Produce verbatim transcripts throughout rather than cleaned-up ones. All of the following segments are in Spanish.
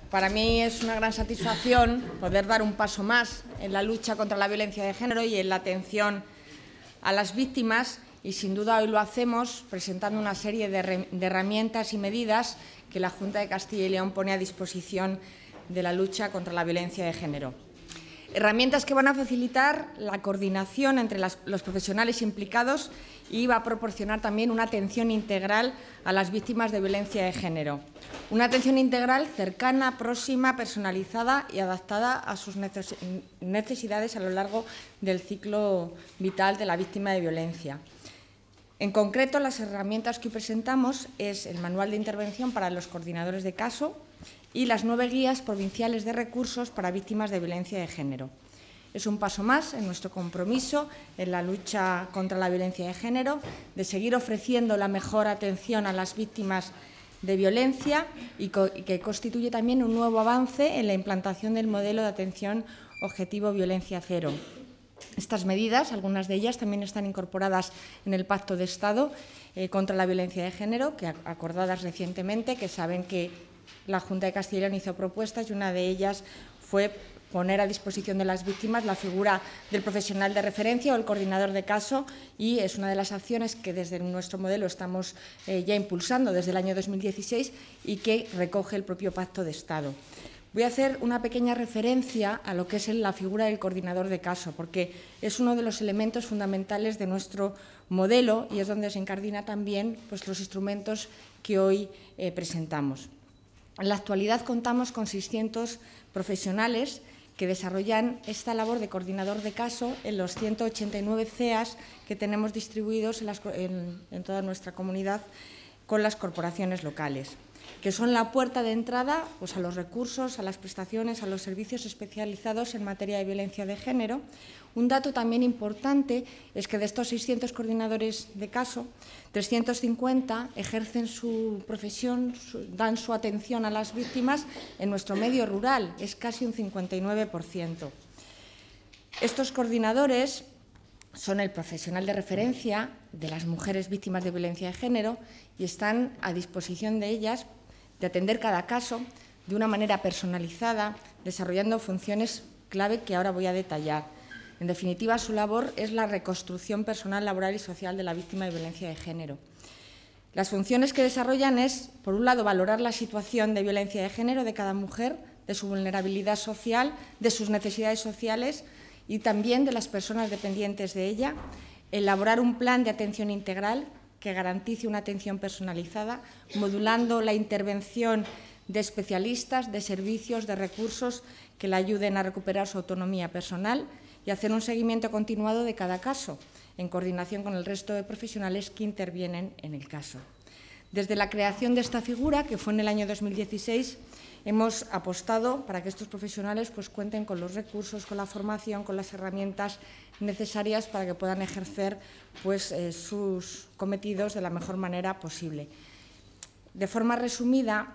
Para mí es una gran satisfacción poder dar un paso más en la lucha contra la violencia de género y en la atención a las víctimas, y sin duda hoy lo hacemos presentando una serie de, de herramientas y medidas que la Junta de Castilla y León pone a disposición de la lucha contra la violencia de género. Herramientas que van a facilitar la coordinación entre las, los profesionales implicados y va a proporcionar también una atención integral a las víctimas de violencia de género. Una atención integral cercana, próxima, personalizada y adaptada a sus necesidades a lo largo del ciclo vital de la víctima de violencia. En concreto, las herramientas que hoy presentamos es el Manual de Intervención para los Coordinadores de Caso y las nueve guías provinciales de recursos para víctimas de violencia de género. Es un paso más en nuestro compromiso en la lucha contra la violencia de género, de seguir ofreciendo la mejor atención a las víctimas de violencia y que constituye también un nuevo avance en la implantación del modelo de atención objetivo violencia cero. Estas medidas, algunas de ellas también están incorporadas en el Pacto de Estado eh, contra la violencia de género, que acordadas recientemente, que saben que la Junta de Castilla y León hizo propuestas y una de ellas fue poner a disposición de las víctimas la figura del profesional de referencia o el coordinador de caso, y es una de las acciones que desde nuestro modelo estamos eh, ya impulsando desde el año dos mil dieciséis y que recoge el propio Pacto de Estado. Voy a hacer una pequeña referencia a lo que es la figura del coordinador de caso, porque es uno de los elementos fundamentales de nuestro modelo y es donde se incardina también pues, los instrumentos que hoy eh, presentamos. En la actualidad contamos con seiscientos profesionales que desarrollan esta labor de coordinador de caso en los ciento ochenta y nueve C E As que tenemos distribuidos en, las, en, en toda nuestra comunidad con las corporaciones locales, que son la puerta de entrada pues, a los recursos, a las prestaciones, a los servicios especializados en materia de violencia de género. Un dato también importante es que de estos seiscientos coordinadores de caso, trescientos cincuenta ejercen su profesión, su, dan su atención a las víctimas en nuestro medio rural, es casi un cincuenta y nueve por ciento. Estos coordinadores son el profesional de referencia de las mujeres víctimas de violencia de género y están a disposición de ellas de atender cada caso de una manera personalizada, desarrollando funciones clave que ahora voy a detallar. En definitiva, su labor es la reconstrucción personal, laboral y social de la víctima de violencia de género. Las funciones que desarrollan es, por un lado, valorar la situación de violencia de género de cada mujer, de su vulnerabilidad social, de sus necesidades sociales y también de las personas dependientes de ella, elaborar un plan de atención integral que garantice una atención personalizada, modulando la intervención de especialistas, de servicios, de recursos que le ayuden a recuperar su autonomía personal y hacer un seguimiento continuado de cada caso, en coordinación con el resto de profesionales que intervienen en el caso. Desde la creación de esta figura, que fue en el año dos mil dieciséis, hemos apostado para que estos profesionales pues, cuenten con los recursos, con la formación, con las herramientas necesarias para que puedan ejercer pues, eh, sus cometidos de la mejor manera posible. De forma resumida,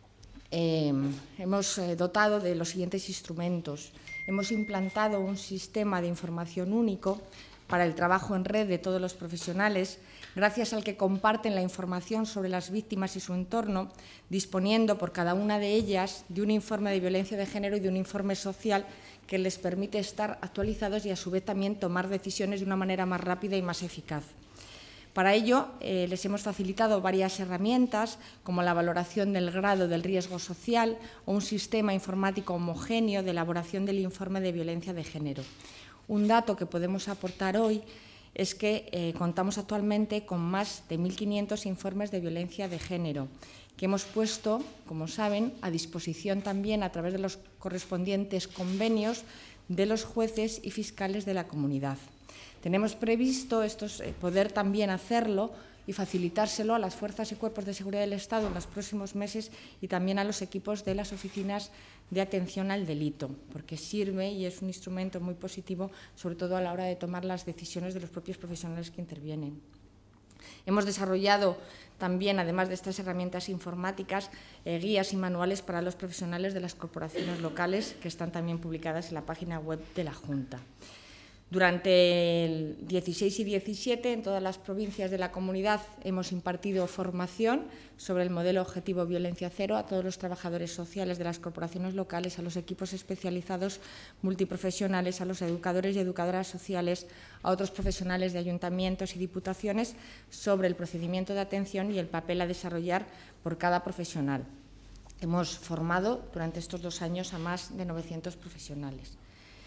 eh, hemos eh, dotado de los siguientes instrumentos. Hemos implantado un sistema de información único para el trabajo en red de todos los profesionales, gracias al que comparten la información sobre las víctimas y su entorno, disponiendo por cada una de ellas de un informe de violencia de género y de un informe social que les permite estar actualizados y, a su vez, también tomar decisiones de una manera más rápida y más eficaz. Para ello, eh, les hemos facilitado varias herramientas, como la valoración del grado del riesgo social o un sistema informático homogéneo de elaboración del informe de violencia de género. Un dato que podemos aportar hoy es que eh, contamos actualmente con más de mil quinientos informes de violencia de género, que hemos puesto, como saben, a disposición también a través de los correspondientes convenios de los jueces y fiscales de la comunidad. Tenemos previsto estos, eh, poder también hacerlo y facilitárselo a las fuerzas y cuerpos de seguridad del Estado en los próximos meses y también a los equipos de las oficinas de atención al delito, porque sirve y es un instrumento muy positivo, sobre todo a la hora de tomar las decisiones de los propios profesionales que intervienen. Hemos desarrollado también, además de estas herramientas informáticas, eh, guías y manuales para los profesionales de las corporaciones locales, que están también publicadas en la página web de la Junta. Durante el dieciséis y diecisiete, en todas las provincias de la comunidad hemos impartido formación sobre el modelo objetivo Violencia Cero a todos los trabajadores sociales de las corporaciones locales, a los equipos especializados multiprofesionales, a los educadores y educadoras sociales, a otros profesionales de ayuntamientos y diputaciones sobre el procedimiento de atención y el papel a desarrollar por cada profesional. Hemos formado durante estos dos años a más de novecientos profesionales.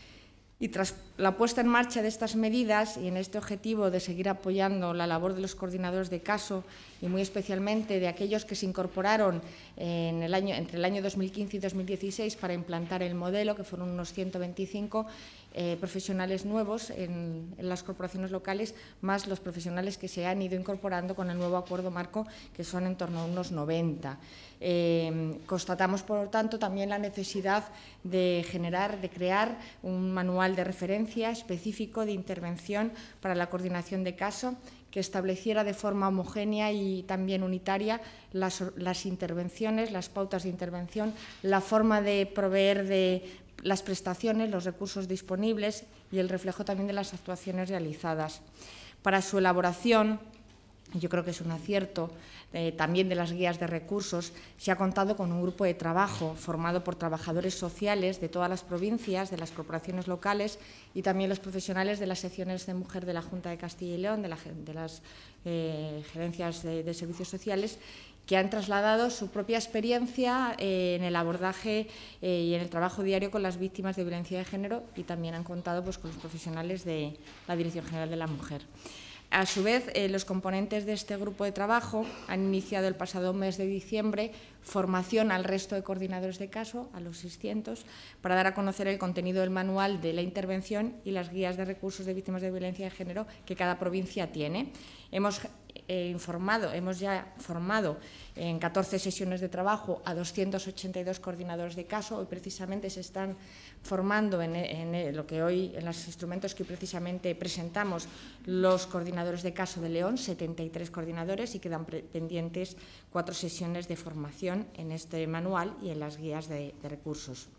Y tras la puesta en marcha de estas medidas y en este objetivo de seguir apoyando la labor de los coordinadores de caso y muy especialmente de aquellos que se incorporaron en el año, entre el año dos mil quince y dos mil dieciséis para implantar el modelo, que fueron unos ciento veinticinco eh, profesionales nuevos en, en las corporaciones locales, más los profesionales que se han ido incorporando con el nuevo acuerdo marco, que son en torno a unos noventa. Eh, constatamos, por tanto, también la necesidad de generar, de crear un manual de referencia específico de intervención para la coordinación de caso que estableciera de forma homogénea y también unitaria las, las intervenciones, las pautas de intervención, la forma de proveer de las prestaciones, los recursos disponibles y el reflejo también de las actuaciones realizadas. Para su elaboración, yo creo que es un acierto, eh, también de las guías de recursos, se ha contado con un grupo de trabajo formado por trabajadores sociales de todas las provincias, de las corporaciones locales y también los profesionales de las secciones de mujer de la Junta de Castilla y León, de, la, de las eh, gerencias de, de servicios sociales, que han trasladado su propia experiencia eh, en el abordaje eh, y en el trabajo diario con las víctimas de violencia de género y también han contado pues, con los profesionales de la Dirección General de la Mujer. A su vez, eh, los componentes de este grupo de trabajo han iniciado el pasado mes de diciembre formación al resto de coordinadores de caso, a los seiscientos, para dar a conocer el contenido del manual de la intervención y las guías de recursos de víctimas de violencia de género que cada provincia tiene. Hemos eh, informado, hemos ya formado en catorce sesiones de trabajo a doscientos ochenta y dos coordinadores de caso. Hoy precisamente se están formando en, en lo que hoy, en los instrumentos que precisamente presentamos, los coordinadores de caso de León, setenta y tres coordinadores, y quedan pendientes cuatro sesiones de formación en este manual y en las guías de, de recursos.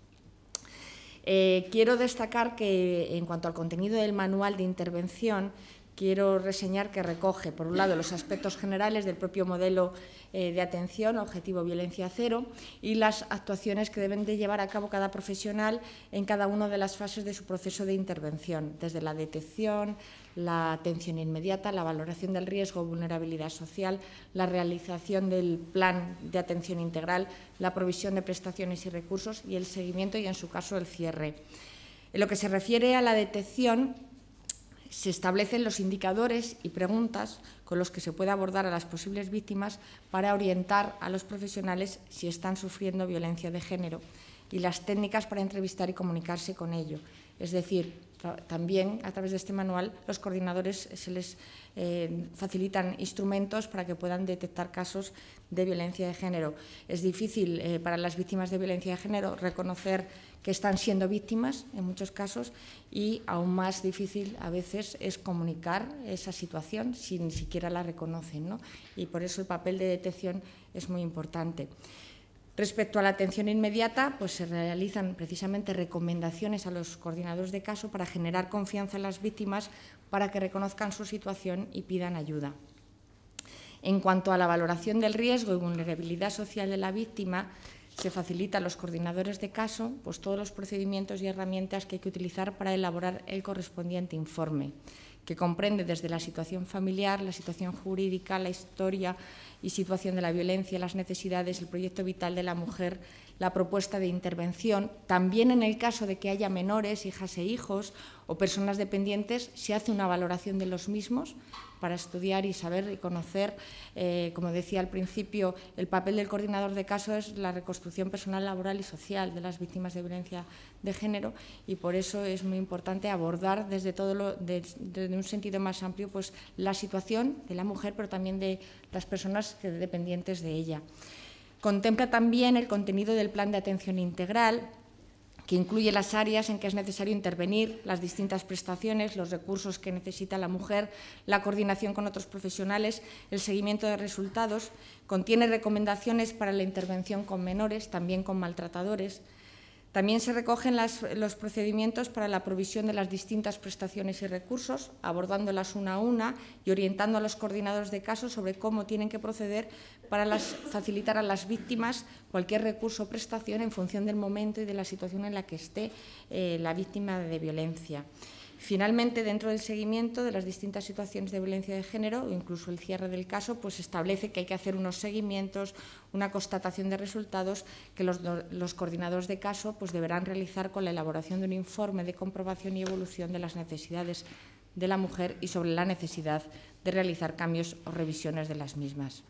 Eh, quiero destacar que, en cuanto al contenido del manual de intervención, quiero reseñar que recoge, por un lado, los aspectos generales del propio modelo eh, de atención, objetivo Violencia Cero, y las actuaciones que deben de llevar a cabo cada profesional en cada una de las fases de su proceso de intervención, desde la detección, la atención inmediata, la valoración del riesgo o vulnerabilidad social, la realización del plan de atención integral, la provisión de prestaciones y recursos y el seguimiento y, en su caso, el cierre. En lo que se refiere a la detección, se establecen los indicadores y preguntas con los que se puede abordar a las posibles víctimas para orientar a los profesionales si están sufriendo violencia de género y las técnicas para entrevistar y comunicarse con ello. Es decir, también a través de este manual los coordinadores se les eh, facilitan instrumentos para que puedan detectar casos de violencia de género. Es difícil eh, para las víctimas de violencia de género reconocer que están siendo víctimas en muchos casos y aún más difícil a veces es comunicar esa situación si ni siquiera la reconocen, ¿no? Y por eso el papel de detección es muy importante. Respecto a la atención inmediata, pues se realizan precisamente recomendaciones a los coordinadores de caso para generar confianza en las víctimas para que reconozcan su situación y pidan ayuda. En cuanto a la valoración del riesgo y vulnerabilidad social de la víctima, se facilita a los coordinadores de caso pues, todos los procedimientos y herramientas que hay que utilizar para elaborar el correspondiente informe, que comprende desde la situación familiar, la situación jurídica, la historia y situación de la violencia, las necesidades, el proyecto vital de la mujer, la propuesta de intervención. También en el caso de que haya menores, hijas e hijos o personas dependientes, se hace una valoración de los mismos para estudiar y saber y conocer, eh, como decía al principio, el papel del coordinador de caso es la reconstrucción personal, laboral y social de las víctimas de violencia de género y por eso es muy importante abordar desde, todo lo, desde, desde un sentido más amplio pues, la situación de la mujer, pero también de las personas que dependientes de ella. Contempla también el contenido del plan de atención integral, que incluye las áreas en que es necesario intervenir, las distintas prestaciones, los recursos que necesita la mujer, la coordinación con otros profesionales, el seguimiento de resultados. Contiene recomendaciones para la intervención con menores, también con maltratadores. También se recogen las, los procedimientos para la provisión de las distintas prestaciones y recursos, abordándolas una a una y orientando a los coordinadores de casos sobre cómo tienen que proceder para las, facilitar a las víctimas cualquier recurso o prestación en función del momento y de la situación en la que esté eh, la víctima de violencia. Finalmente, dentro del seguimiento de las distintas situaciones de violencia de género, o incluso el cierre del caso, pues establece que hay que hacer unos seguimientos, una constatación de resultados que los, los coordinadores de caso pues deberán realizar con la elaboración de un informe de comprobación y evolución de las necesidades de la mujer y sobre la necesidad de realizar cambios o revisiones de las mismas.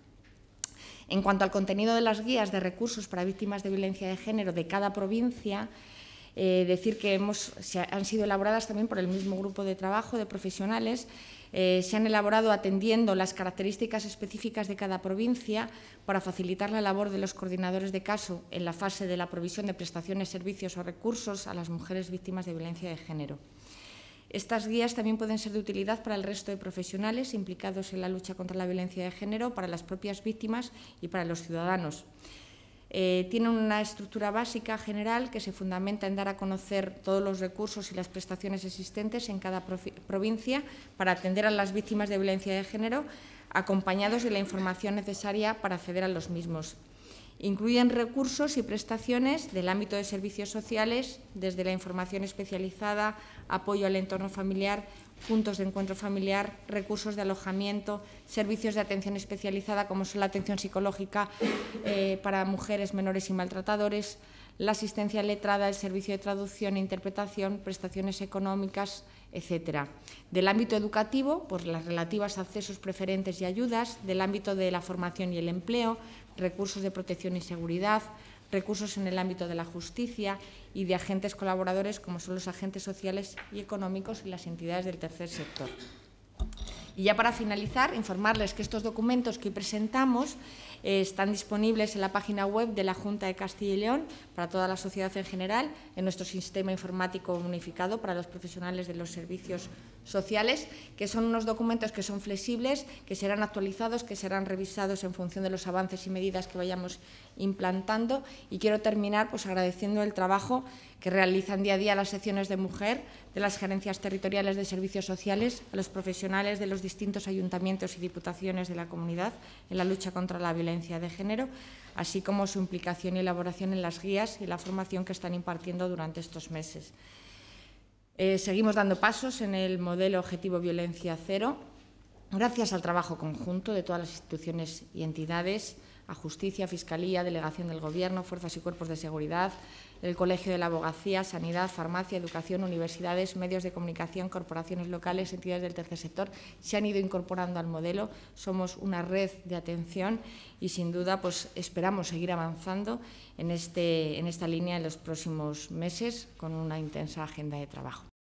En cuanto al contenido de las guías de recursos para víctimas de violencia de género de cada provincia, Eh, decir que hemos, se han sido elaboradas también por el mismo grupo de trabajo de profesionales, eh, se han elaborado atendiendo las características específicas de cada provincia para facilitar la labor de los coordinadores de caso en la fase de la provisión de prestaciones, servicios o recursos a las mujeres víctimas de violencia de género. Estas guías también pueden ser de utilidad para el resto de profesionales implicados en la lucha contra la violencia de género, para las propias víctimas y para los ciudadanos. Eh, tiene una estructura básica general que se fundamenta en dar a conocer todos los recursos y las prestaciones existentes en cada provincia para atender a las víctimas de violencia de género, acompañados de la información necesaria para acceder a los mismos. Incluyen recursos y prestaciones del ámbito de servicios sociales, desde la información especializada, apoyo al entorno familiar, puntos de encuentro familiar, recursos de alojamiento, servicios de atención especializada como son la atención psicológica eh, para mujeres menores y maltratadores, la asistencia letrada, el servicio de traducción e interpretación, prestaciones económicas, etcétera. Del ámbito educativo, pues las relativas a accesos preferentes y ayudas, del ámbito de la formación y el empleo, recursos de protección y seguridad, recursos en el ámbito de la justicia y de agentes colaboradores como son los agentes sociales y económicos y las entidades del tercer sector. Y ya para finalizar, informarles que estos documentos que hoy presentamos eh, están disponibles en la página web de la Junta de Castilla y León para toda la sociedad en general, en nuestro sistema informático unificado para los profesionales de los servicios sociales, que son unos documentos que son flexibles, que serán actualizados, que serán revisados en función de los avances y medidas que vayamos implantando. Y quiero terminar pues, agradeciendo el trabajo que realizan día a día las secciones de mujer, de las gerencias territoriales de servicios sociales, a los profesionales de los distintos ayuntamientos y diputaciones de la comunidad en la lucha contra la violencia de género, así como su implicación y elaboración en las guías y la formación que están impartiendo durante estos meses. Eh, seguimos dando pasos en el modelo Objetivo Violencia Cero, gracias al trabajo conjunto de todas las instituciones y entidades, a Justicia, Fiscalía, Delegación del Gobierno, Fuerzas y Cuerpos de Seguridad, el Colegio de la Abogacía, Sanidad, Farmacia, Educación, universidades, medios de comunicación, corporaciones locales, entidades del tercer sector, se han ido incorporando al modelo. Somos una red de atención y, sin duda, pues, esperamos seguir avanzando en, este, en esta línea en los próximos meses con una intensa agenda de trabajo.